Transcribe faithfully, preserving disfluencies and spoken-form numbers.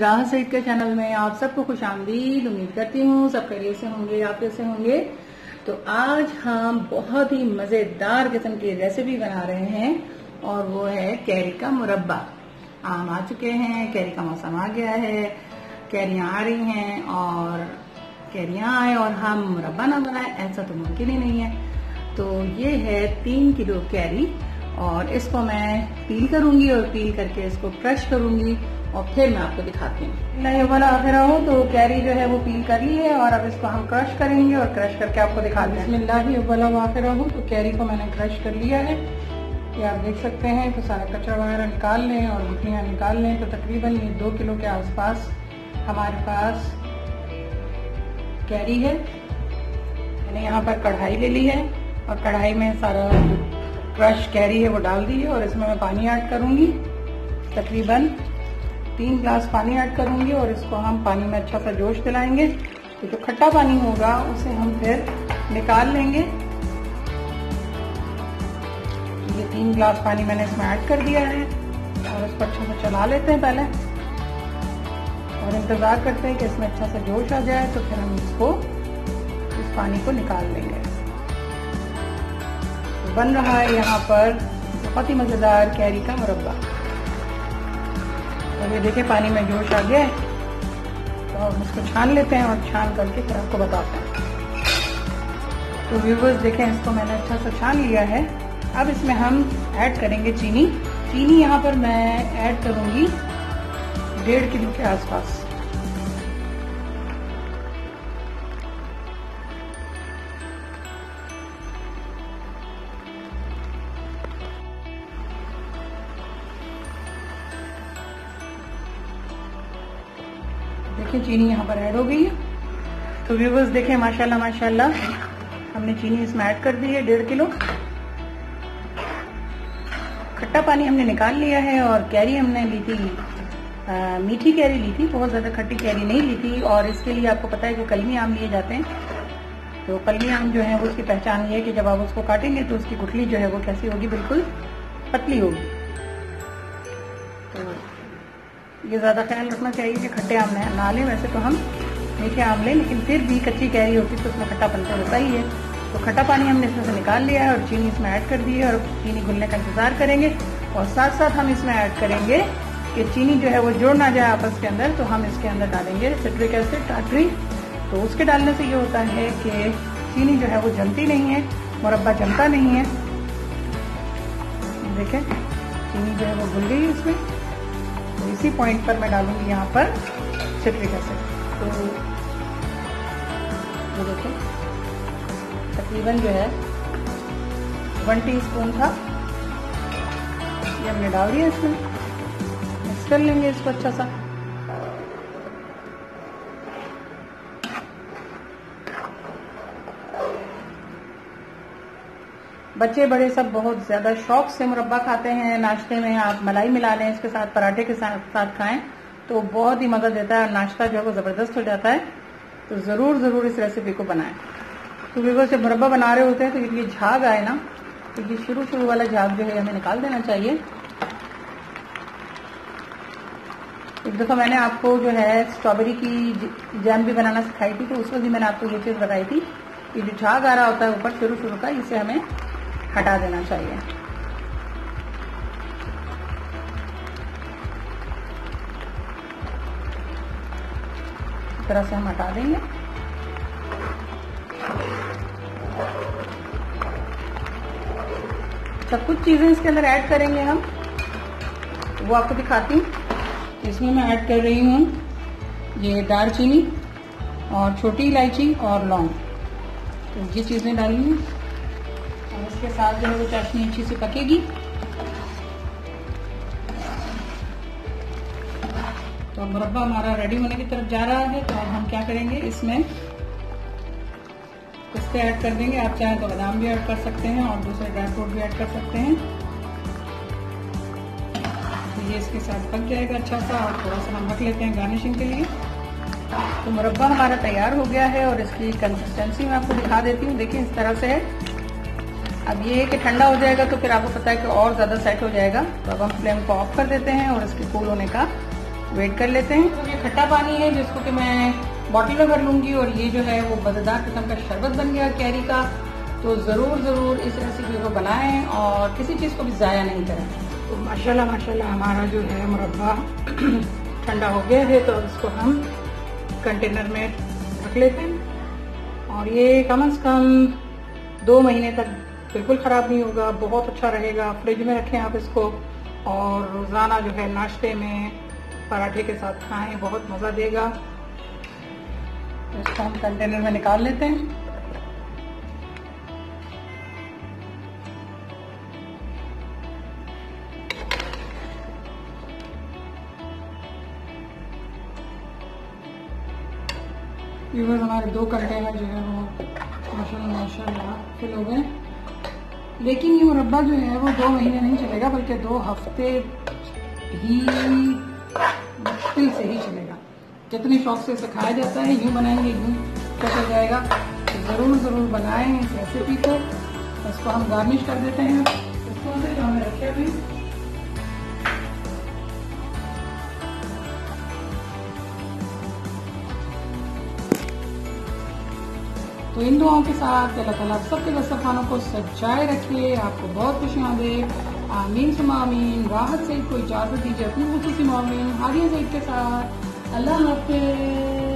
राह सईद के चैनल में आप सबको खुश आमदीद। उम्मीद करती हूँ सब खैरियत से होंगे, आप कैसे होंगे। तो आज हम बहुत ही मजेदार किस्म की रेसिपी बना रहे हैं और वो है कैरी का मुरब्बा। आम आ चुके हैं, कैरी का मौसम आ गया है, कैरियां आ रही हैं और कैरियां आए और हम मुरब्बा ना बनाए ऐसा तो मुमकिन ही नहीं है। तो ये है तीन किलो कैरी और इसको मैं पील करूंगी और पील करके इसको क्रश करूंगी और फिर मैं आपको दिखाती हूँ। नहीं वाला आखिर हो तो कैरी जो है वो पील कर ली है और अब इसको हम क्रश करेंगे और क्रश करके आपको दिखाते हैं। बिस्मिल्लाह वाला आखिर हो तो कैरी को मैंने क्रश कर लिया है, ये आप देख सकते हैं। तो सारा कचरा वगैरह निकाल लें और गुठलियाँ निकाल लें। तो तकरीबन ये दो किलो के आसपास हमारे पास कैरी है। मैंने यहाँ पर कढ़ाई ले ली है और कढ़ाई में सारा क्रश कैरी है वो डाल दी है और इसमें मैं पानी ऐड करूंगी। तकरीबन तीन गिलास पानी ऐड करूंगी और इसको हम पानी में अच्छा सा जोश दिलाएंगे। तो जो खट्टा पानी होगा उसे हम फिर निकाल लेंगे। ये तीन गिलास पानी मैंने इसमें ऐड कर दिया है और इसको अच्छा से चला लेते हैं पहले और इंतजार करते हैं कि इसमें अच्छा सा जोश आ जाए। तो फिर हम इसको इस पानी को निकाल लेंगे। तो बन रहा है यहाँ पर बहुत ही मजेदार कैरी का मुरब्बा। तो ये देखिए पानी में जोश आ गया है तो हम इसको छान लेते हैं और छान करके फिर आपको बताते हैं। तो व्यूवर्स देखें, इसको मैंने अच्छा सा छान लिया है। अब इसमें हम ऐड करेंगे चीनी। चीनी यहाँ पर मैं ऐड करूंगी डेढ़ किलो के आसपास। देखिए चीनी यहाँ पर ऐड हो गई है। तो व्यूवर्स देखें माशाल्लाह माशाल्लाह हमने चीनी इसमें ऐड कर दी है डेढ़ किलो। खट्टा पानी हमने निकाल लिया है और कैरी हमने ली थी आ, मीठी कैरी ली थी, बहुत ज्यादा खट्टी कैरी नहीं ली थी। और इसके लिए आपको पता है कि कलमी आम लिए जाते हैं। तो कलमी आम जो है वो उसकी पहचान ये है कि जब आप उसको काटेंगे तो उसकी गुठली जो है वो कैसी होगी, बिल्कुल पतली होगी। तो ये ज्यादा ख्याल रखना चाहिए कि खट्टे आम ना लें। वैसे तो हम मीठे आम लें, लेकिन फिर भी कच्ची कैरी होती तो उसमें खट्टापन तो होता ही है। तो खट्टा पानी हमने इसमें से निकाल लिया है और चीनी इसमें ऐड कर दी है और चीनी घुलने का इंतजार करेंगे। और साथ साथ हम इसमें ऐड करेंगे कि चीनी जो है वो जुड़ ना जाए आपस के अंदर, तो हम इसके अंदर डालेंगे सिट्रिक एसिड, टाटरी। तो उसके डालने से ये होता है कि चीनी जो है वो जमती नहीं है, मुरब्बा जमता नहीं है। देखें चीनी जो है वो घुल गई इसमें। तो इसी पॉइंट पर मैं डालूंगी यहाँ पर सिट्रिक एसिड। तो ये देखें तकरीबन जो है वन टीस्पून था, ये हमने डाल दिया इसमें। मिक्स कर लेंगे इसको अच्छा सा। बच्चे बड़े सब बहुत ज्यादा शौक से मुरब्बा खाते हैं। नाश्ते में आप मलाई मिला लें, इसके साथ पराठे के साथ साथ खाएं तो बहुत ही मदद देता है और नाश्ता जो है वो जबरदस्त हो जाता है। तो जरूर जरूर इस रेसिपी को बनाएं। तो व्यूअर्स जब मुरब्बा बना रहे होते हैं तो ये झाग आए ना, तो ये शुरू शुरू वाला झाग जो है हमें निकाल देना चाहिए। एक दफा मैंने आपको जो है स्ट्रॉबेरी की जैम भी बनाना सिखाई थी, तो उस वक्त भी मैंने आपको ये चीज बताई थी कि जो झाग आ रहा होता है ऊपर शुरू शुरू का, इसे हमें हटा देना चाहिए। इस तरह से हम हटा देंगे। सब कुछ चीजें इसके अंदर ऐड करेंगे हम, वो आपको दिखाती हूँ। इसमें मैं ऐड कर रही हूँ ये दालचीनी और छोटी इलायची और लौंग। तो ये चीजें डालेंगे और इसके साथ जो है वो चाशनी अच्छी से पकेगी। तो मुरब्बा हमारा रेडी होने की तरफ जा रहा है। तो अब हम क्या करेंगे, इसमें पिस्ते ऐड कर देंगे। आप चाहें तो बादाम भी ऐड कर सकते हैं और दूसरे ड्राई फ्रूट भी ऐड कर सकते हैं। तो ये इसके साथ पक जाएगा अच्छा सा और थोड़ा सा हम रख लेते हैं गार्निशिंग के लिए। तो मुरब्बा हमारा तैयार हो गया है और इसकी कंसिस्टेंसी मैं आपको दिखा देती हूँ। देखिए इस तरह से है। अब ये है कि ठंडा हो जाएगा तो फिर आपको पता है कि और ज्यादा सेट हो जाएगा। तो अब हम फ्लेम को ऑफ कर देते हैं और इसके कूल होने का वेट कर लेते हैं। तो ये खट्टा पानी है जिसको कि मैं बॉटल में भर लूंगी, और ये जो है वो मजेदार किस्म का शरबत बन गया कैरी का। तो जरूर जरूर इस रेसिपी को बनाएं और किसी चीज को भी जाया नहीं करें। तो माशाल्लाह माशाल्लाह हमारा जो है मुरब्बा ठंडा हो गया है, तो अब इसको हम कंटेनर में रख लेते हैं। और ये कम से कम दो महीने तक बिल्कुल ख़राब नहीं होगा, बहुत अच्छा रहेगा। फ्रिज में रखें आप इसको, और रोज़ाना जो है नाश्ते में पराठे के साथ खाएं, बहुत मज़ा देगा। इसको हम कंटेनर में निकाल लेते हैं। व्यूअर्स, हमारे दो कंटेनर जो है वो माशाल्लाह माशाल्लाह फिल हो गए। लेकिन ये मुरब्बा जो है वो दो महीने नहीं चलेगा, बल्कि दो हफ्ते ही मुश्किल से ही चलेगा। जितनी शौक से इसे खाया जाता है, यूं बनाएंगे यूं चल जाएगा। तो ज़रूर ज़रूर बनाएं इस रेसिपी को। इसको हम गार्निश कर देते हैं इसको से जो हमने रखे हुए। तो इन दुआओं के साथ अल्लाह ताला सबके दस्तरखानों को सजाए रखिए, आपको बहुत खुशियाँ दे। आमीन सुमा आमीन। राहत सईद को इजाज़त दीजिए अपनी खुसूसी मॉमिन हारिया सईद के साथ। अल्लाह हाफ़िज़।